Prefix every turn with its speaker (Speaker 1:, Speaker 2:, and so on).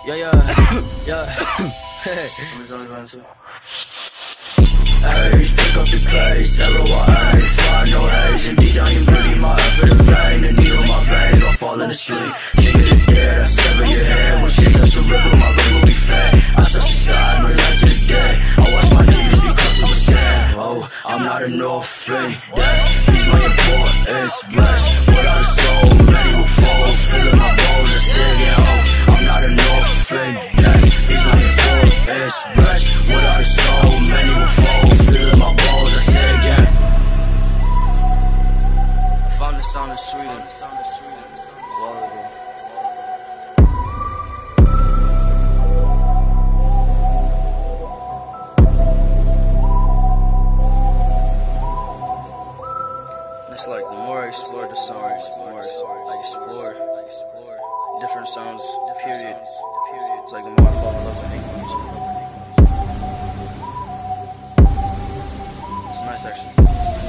Speaker 1: Yeah. Age, pick up the pace, LOI, find no haze. Indeed, I am breathing my effort in vain. The needle in my veins, while falling asleep. King of the dead, I sever your head. When shit touch the river, my brain will be fed. I touch the sky, burn light to the dead. I watch my demons be consumed with sand. Oh, I'm not an orphan. Death feeds my importance. Rest without a soul, many will fall. Filling my bones, I say again, oh, I'm not an orphan. Death feeds my importance. Rest without a soul, many will fall. Filling my balls, I say again. I found the sound of Sweden. It's like the more I explore the songs, the more I explore different sounds, period. It's like the more I fall in love with making music. It's nice actually.